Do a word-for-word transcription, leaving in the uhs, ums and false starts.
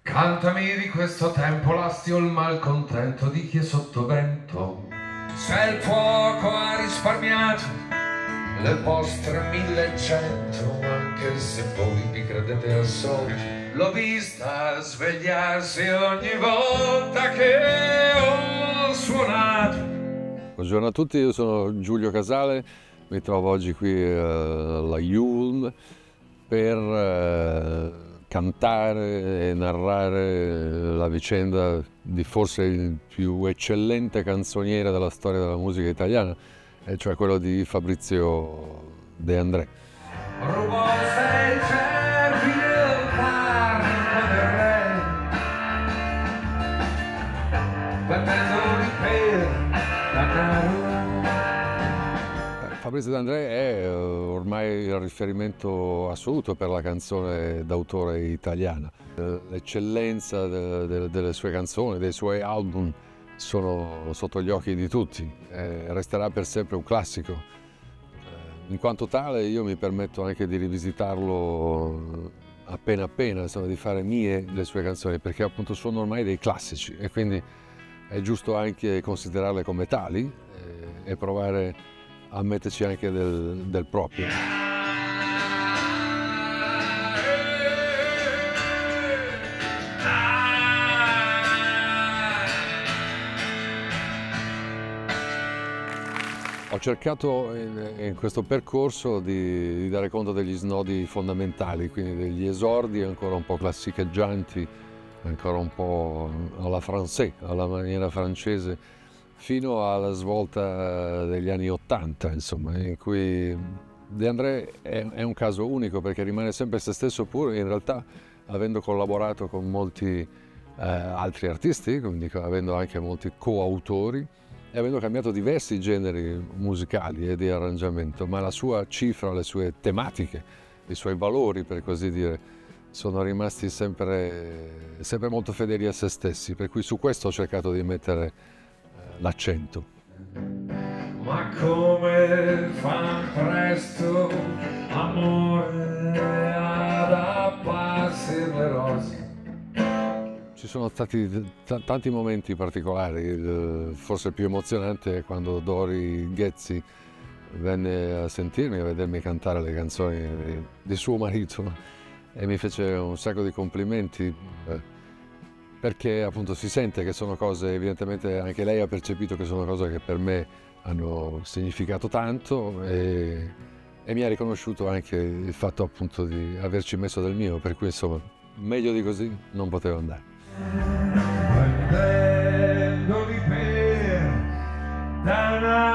Cantami di questo tempo l'astio, il malcontento di chi è sotto vento. Se il fuoco ha risparmiato le vostre millecento, anche se voi vi credete al solito, l'ho vista svegliarsi ogni volta che ho suonato. Buongiorno a tutti, io sono Giulio Casale, mi trovo oggi qui alla Yulm per eh, cantare e narrare la vicenda di forse il più eccellente canzoniere della storia della musica italiana, e cioè quello di Fabrizio De André. Rubò sei cervi del parco del re, battendoli per danaro. Fabrizio De André è ormai il riferimento assoluto per la canzone d'autore italiana. L'eccellenza de, de, delle sue canzoni, dei suoi album sono sotto gli occhi di tutti e resterà per sempre un classico. In quanto tale io mi permetto anche di rivisitarlo appena appena, insomma, di fare mie le sue canzoni, perché appunto sono ormai dei classici e quindi è giusto anche considerarle come tali e, e provare a metterci anche del, del proprio. Ho cercato in, in questo percorso di, di dare conto degli snodi fondamentali, quindi degli esordi ancora un po' classicheggianti, ancora un po' alla français, alla maniera francese, fino alla svolta degli anni Ottanta, insomma, in cui De André è, è un caso unico perché rimane sempre se stesso, pur in realtà avendo collaborato con molti eh, altri artisti, quindi avendo anche molti coautori e avendo cambiato diversi generi musicali e di arrangiamento, ma la sua cifra, le sue tematiche, i suoi valori, per così dire, sono rimasti sempre, sempre molto fedeli a se stessi, per cui su questo ho cercato di mettere l'accento. Ma come fa presto amore ad apparsi le rose. Ci sono stati tanti momenti particolari, forse il più emozionante è quando Dori Ghezzi venne a sentirmi, a vedermi cantare le canzoni di suo marito e mi fece un sacco di complimenti, perché appunto si sente che sono cose, evidentemente anche lei ha percepito che sono cose che per me hanno significato tanto e, e mi ha riconosciuto anche il fatto appunto di averci messo del mio, per cui insomma meglio di così non poteva andare. Prendendoli per danaro.